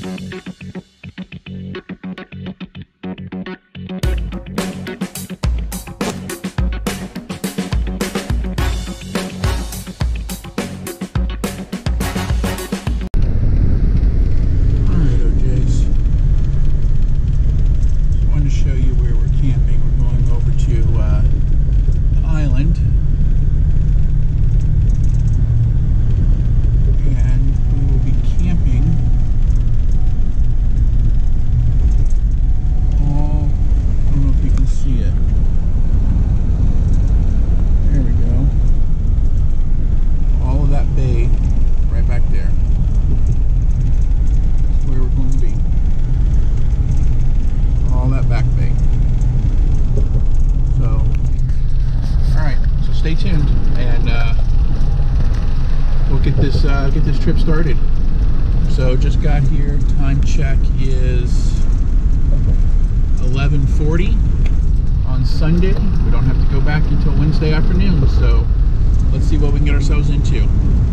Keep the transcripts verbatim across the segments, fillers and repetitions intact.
Stay tuned, and uh, we'll get this uh, get this trip started. So just got here. Time check is eleven forty on Sunday. We don't have to go back until Wednesday afternoon. So let's see what we can get ourselves into.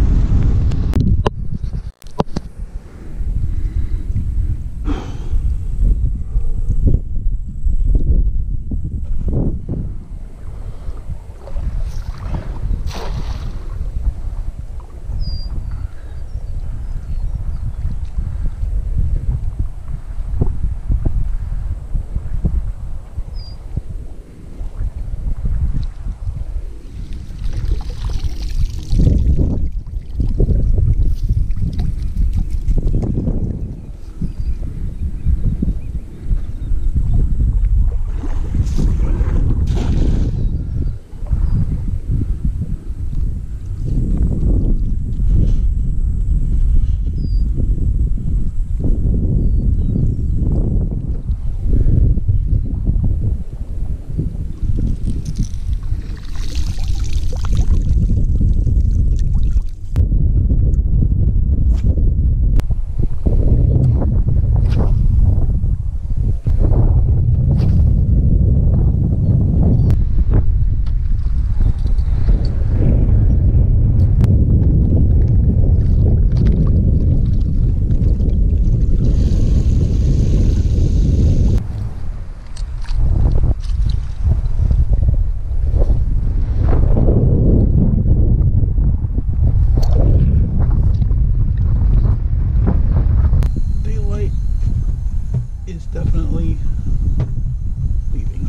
Definitely leaving.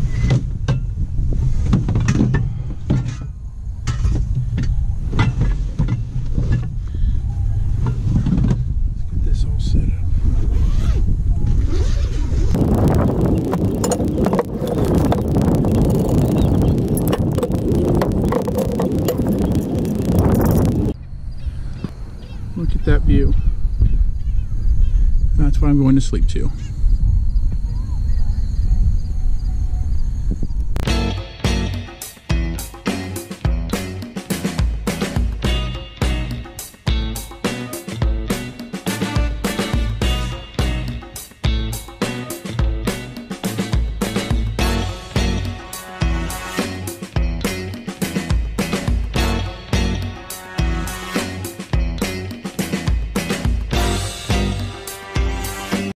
Let's get this all set up. Look at that view. That's what I'm going to sleep to.